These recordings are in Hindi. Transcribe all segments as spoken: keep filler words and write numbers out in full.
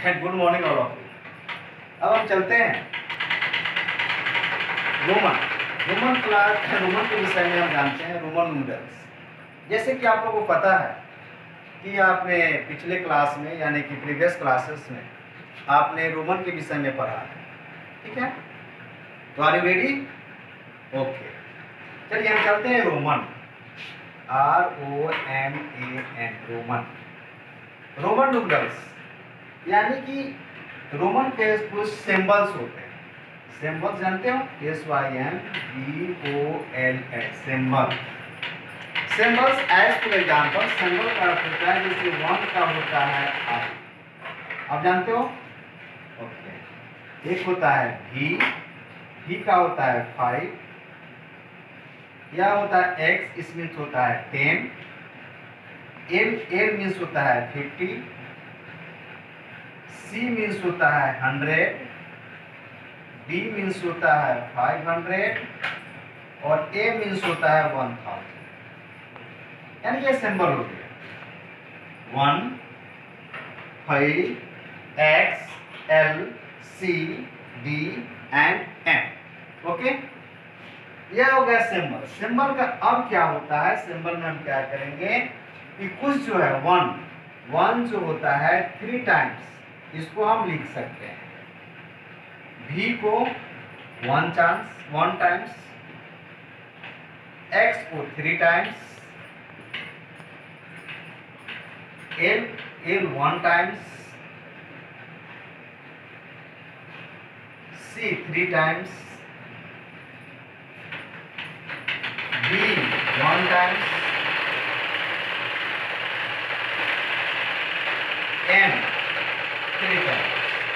And good morning all of you. अब हम चलते हैं रोमन रोमन क्लास रोमन के विषय में हम जानते हैं रोमन नूडल्स। जैसे कि आप लोगों को पता है कि आपने पिछले क्लास में यानी कि प्रीवियस क्लासेस में आपने रोमन के विषय में पढ़ा है, ठीक है? तो आर यू रेडी? ओके, चलिए हम चलते हैं Roman, R O M A N, Roman Roman noodles. यानी कि रोमन के कुछ सिंबल्स होते हैं। सिंबल्स जानते हो? S Y M B O L S, symbol. Symbols as for example, symbol का अर्थ होता है जैसे वन का होता है आई, आप जानते हो? ओके। एक होता है भी, भी का होता है फाइव, यह होता है एक्स, इस मीन्स होता है टेन, एल एल मीन्स होता है फिफ्टी, सी मीन्स होता है हंड्रेड, डी मीन्स होता है फाइव हंड्रेड और ए मीन्स होता है वन थाउजेंड। यानी ये सिंबल हो गया one, five, X, L, C, D and M. Okay, यह हो गया सिंबल। सिंबल का अब क्या होता है, सिंबल में हम क्या करेंगे कि कुछ जो है वन वन जो होता है थ्री टाइम्स इसको हम लिख सकते हैं। भी को one chance one times, X को three times, L L one times, C three times, D one times, M three times.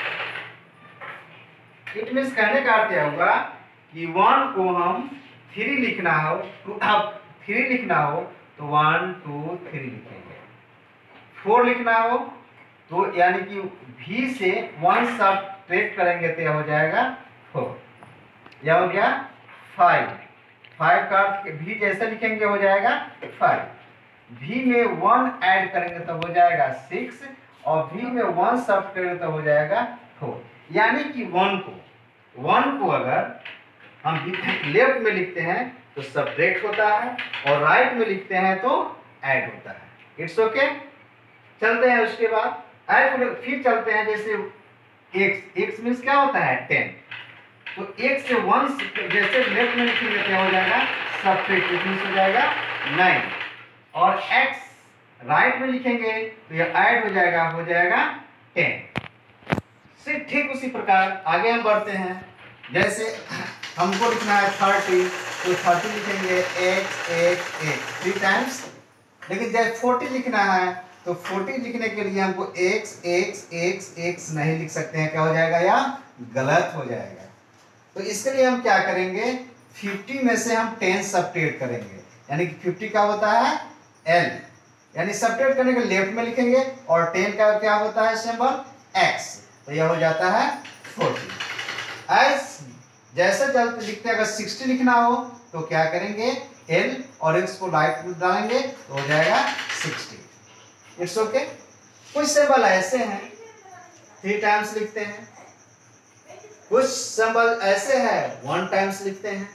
It means कहने का अर्थ यह होगा कि वन को हम थ्री लिखना हो, अब थ्री लिखना हो तो वन टू थ्री लिखेंगे। फोर लिखना हो तो यानी कि भी से वन सब्ट्रैक्ट करेंगे तो यह हो जाएगा फोर, यह हो गया फाइव। फाइव का भी जैसे लिखेंगे हो जाएगा फाइव, भी में वन ऐड करेंगे तो हो जाएगा सिक्स और भी में वन सब करेंगे तो हो जाएगा फोर। यानी कि वन को वन को अगर हम लेफ्ट में लिखते हैं तो सब्ट्रैक्ट होता है और राइट में लिखते हैं तो ऐड होता है। It's okay. चलते हैं उसके बाद ऐड फिर चलते हैं जैसे एक्स, एक्स मीन्स क्या होता है टेन, तो एक से वन जैसे लेफ्ट में लिखेंगे क्या हो जाएगा सब्ट्रैक्ट, मीन्स हो जाएगा नाइन और एक्स राइट में लिखेंगे तो यह ऐड हो जाएगा हो जाएगा टेन। से ठीक उसी प्रकार आगे हम बढ़ते हैं। जैसे हमको लिखना है थर्टी तो थर्टी लिखेंगे X X X three times, लेकिन जब फोर्टी लिखना है तो फोर्टी लिखने के लिए हमको एक्स एक्स एक्स एक्स नहीं लिख सकते हैं, क्या हो जाएगा या गलत हो जाएगा। तो इसके लिए हम क्या करेंगे, फिफ्टी में से हम टेन सब्ट्रैक्ट करेंगे, यानी कि फिफ्टी का होता है एल, यानी सब्ट्रैक्ट करने के लेफ्ट में लिखेंगे और टेन का क्या होता है सिंबल एक्स, तो यह हो जाता है फोर्टी। एस जैसे चलते लिखते हैं, अगर सिक्सटी लिखना हो तो क्या करेंगे एल और एक्स को राइट में डालेंगे तो हो जाएगा सिक्सटी। It's okay. कुछ सिंबल ऐसे हैं थ्री टाइम्स लिखते हैं, कुछ सिंबल ऐसे हैं वन टाइम्स लिखते हैं।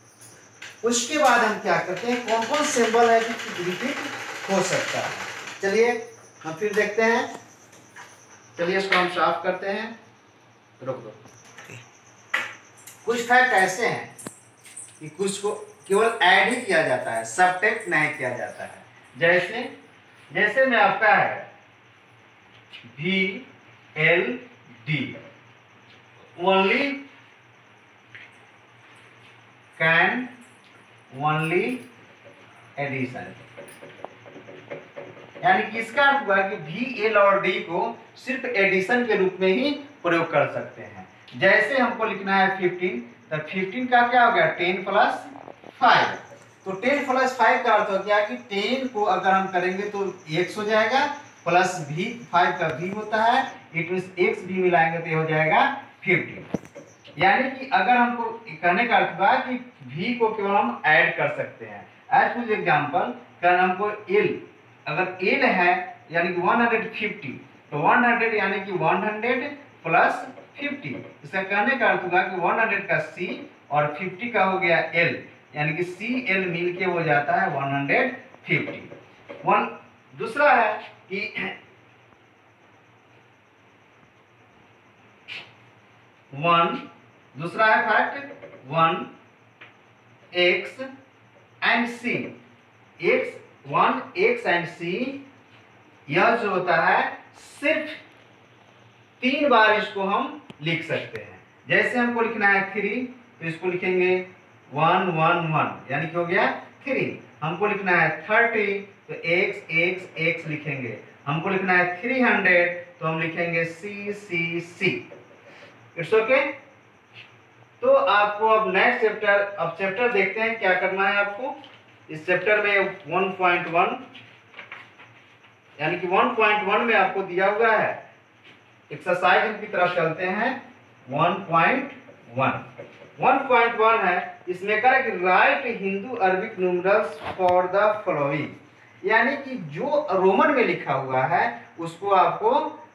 उसके बाद हम क्या करते हैं, कौन कौन सिंबल है कि रिपीट हो सकता है, चलिए हम फिर देखते हैं। चलिए इसको हम साफ करते हैं, रुक दो। कुछ फैक्ट ऐसे हैं कि कुछ को केवल ऐड ही किया जाता है, सब्ट्रैक्ट नहीं किया जाता है। जैसे जैसे में आपका है भी L D, only can only addition, यानी कि इसका अर्थ हुआ कि भी एल और डी को सिर्फ एडिशन के रूप में ही प्रयोग कर सकते हैं। जैसे हमको लिखना है फिफ्टीन, तो फिफ्टीन का क्या हो गया टेन प्लस फाइव, तो टेन प्लस फाइव का अर्थ हो गया कि टेन को अगर हम करेंगे तो एक्स हो जाएगा प्लस भी फाइव का भी होता है, इट मीन्स एक्स भी मिलाएंगे तो हो जाएगा फिफ्टीन। यानी कि अगर हमको कहने का अर्थ हुआ कि भी को केवल हम ऐड कर सकते हैं। एज फॉर एग्जाम्पल, हमको एल अगर एल है यानी कि वन हंड्रेड फिफ्टी तो हंड्रेड यानी कि हंड्रेड प्लस फिफ्टी, इसका कहने का अर्थ होगा कि हंड्रेड का सी और फिफ्टी का हो गया एल, यानी कि सी एल मिल के हो जाता है वन फिफ्टी। वन दूसरा है कि वन दूसरा है fact one X and C, X one X and C, यह जो होता है सिर्फ तीन बार इसको हम लिख सकते हैं। जैसे हमको लिखना है थ्री तो इसको लिखेंगे वन वन वन यानी कि हो गया थ्री। हमको लिखना है थर्टी तो एक्स एक्स एक्स लिखेंगे। हमको लिखना है थ्री हंड्रेड तो हम लिखेंगे सी सी सी। It's okay. तो आपको अब नेक्स्ट चैप्टर, अब चैप्टर देखते हैं क्या करना है आपको। इस चैप्टर में वन पॉइंट वन यानी कि वन पॉइंट वन में आपको दिया हुआ है एक्सरसाइज की तरफ चलते हैं। One point one one point one है, इसमें correct write Hindu Arabic numerals for the following, यानी कि जो रोमन में लिखा हुआ है उसको आपको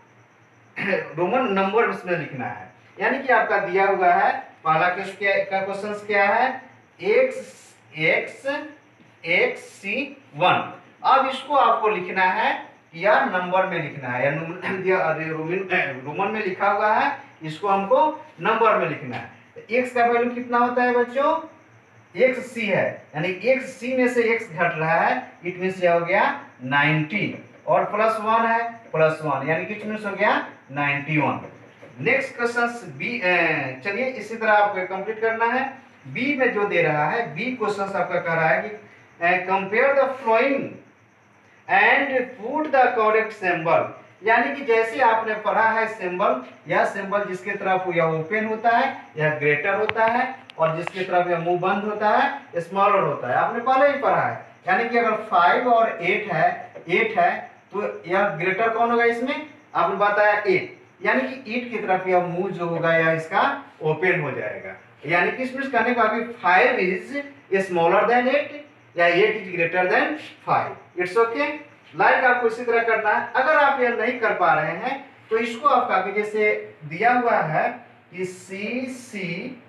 रोमन नंबर उसमें लिखना है। यानी कि आपका दिया हुआ है पहला केस क्या का क्वेश्चन क्या है, X X X C one. अब इसको आपको लिखना है या नंबर में लिखना है, या रोमन में लिखा हुआ है इसको हमको नंबर में लिखना है। तो एक्स का वैल्यू कितना होता है बच्चों, एक्स सी है, यानी एक्स सी में से एक्स घट रहा है, इट मीन्स यह हो गया नाइनटीन और प्लस वन है प्लस वन यानी कि इट मीन्स हो गया ninety one. Next question B, चलिए इसी तरह आपको कंप्लीट करना है। बी में जो दे रहा है, बी क्वेश्चन आपका कह रहा है कि compare the following and put the correct symbol, यानी कि जैसे आपने पढ़ा है सिंबल, यह सिंबल जिसके तरफ यह ओपन होता है यह ग्रेटर होता है और जिसकी तरफ यह मुंह बंद होता है स्मॉलर होता है, आपने पहले ही पढ़ा है। यानी कि अगर फाइव और एट है एट है तो यह ग्रेटर कौन होगा इसमें, आपने बताया एट, यानी कि एट की तरफ यह मुंह जो होगा या इसका ओपन हो जाएगा। यानी कि इसमें कहने का कि five is smaller than eight या eight is greater than five. It's okay. Like आपको इसी तरह करना है। अगर आप यह नहीं कर पा रहे हैं तो इसको आपका जैसे दिया हुआ है कि C C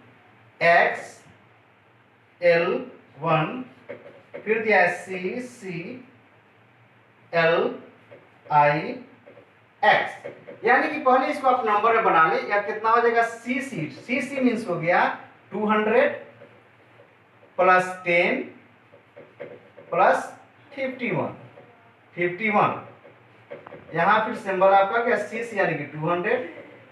X L one, फिर दिया है सी सी एल आई एक्स, यानी कि पहले इसको आप नंबर में बना ले, या कितना हो जाएगा सी सी सी सी मीन्स हो गया two hundred plus ten plus fifty one fifty one. यहां फिर सिंबल आपका क्या सी सी यानी कि टू हंड्रेड,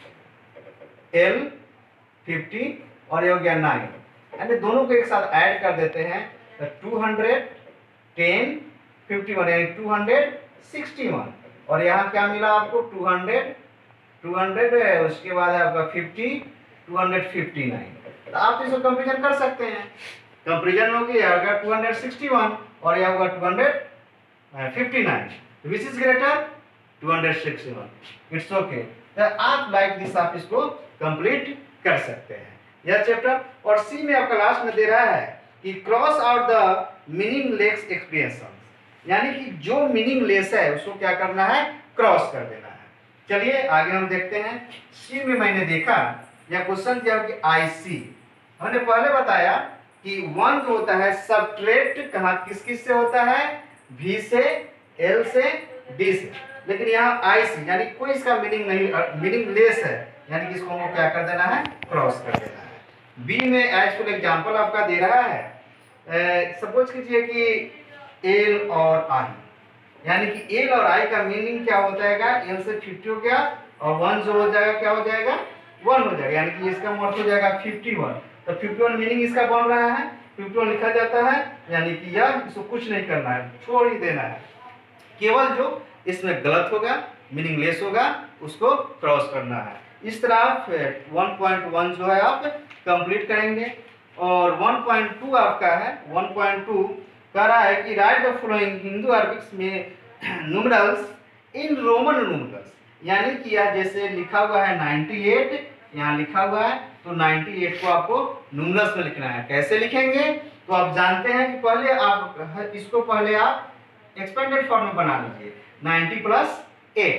एल फिफ्टी और ये हो गया नाइन, यानी दोनों को एक साथ ऐड कर देते हैं तो two hundred ten fifty one यानी टू हंड्रेड सिक्सटी वन। और यहाँ क्या मिला आपको टू हंड्रेड टू हंड्रेड है, उसके बाद है आपका fifty two hundred fifty nine. तो आप इसको कंपेरिजन कर सकते हैं। कंपेरिजन होगी यह होगा टू हंड्रेड सिक्सटी वन और यह होगा two hundred fifty nine, which is greater two hundred sixty one. It's okay. तो आप लाइक दिस आप इसको कंप्लीट कर सकते हैं यह चैप्टर। और सी में आपका लास्ट में दे रहा है कि cross out the meaningless expression, यानी कि जो मीनिंगलेस है उसको क्या करना है, क्रॉस कर देना है। चलिए आगे हम देखते हैं। सी में मैंने देखा यह क्वेश्चन क्या हो कि आई सी, हमने पहले बताया कि वन जो होता है सबट्रैक्ट कहाँ किस किस से होता है, भी से, एल से, डी से, लेकिन यहाँ आई सी यानी कोई इसका मीनिंग नहीं, मीनिंगलेस है, यानी कि इसको हमको क्या कर देना है, क्रॉस कर देना है। बी में एज फॉर एग्जाम्पल आपका दे रहा है, सपोज कीजिए कि एल और आई, यानी कि एल और आई का मीनिंग क्या हो जाएगा, एल से फिफ्टी हो गया और वन जो हो जाएगा क्या हो जाएगा, वन हो जाएगा, यानी कि इसका मतलब हो जाएगा फिफ्टी वन। तो फिफ्टी वन मीनिंग इसका बन रहा है, फिफ्टी वन लिखा जाता है, यानी कि यह इसको कुछ नहीं करना है, छोड़ ही देना है। केवल जो इसमें गलत होगा, मीनिंगलेस होगा, उसको क्रॉस करना है। इस तरह आप वन पॉइंट वन जो है आप कंप्लीट करेंगे। और वन पॉइंट टू आपका है, वन पॉइंट टू कह रहा है कि write the following Hindu arabics में न्यूमरल्स इन रोमन न्यूमरल्स, यानी कि यह जैसे लिखा हुआ है अट्ठानवे, यहाँ लिखा हुआ है तो अट्ठानवे को आपको न्यूमरल्स में लिखना है। कैसे लिखेंगे, तो आप जानते हैं कि पहले आप इसको पहले आप एक्सपेंडेड फॉर्म में बना लीजिए, नाइन्टी प्लस एट,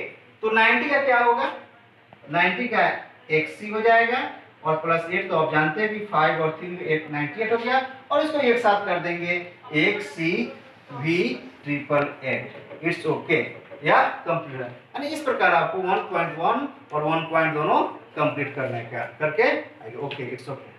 तो नाइन्टी का क्या होगा, नाइन्टी का एक्स सी हो जाएगा और प्लस एट, तो आप जानते हैं कि फाइव और थ्री एट नाइन्टी एट हो गया, और इसको एक साथ कर देंगे X C V triple eight, it's okay या कंप्लीट। यानी इस प्रकार आपको वन पॉइंट वन और वन पॉइंट दोनों कंप्लीट करने का करके ओके इट्स ओके।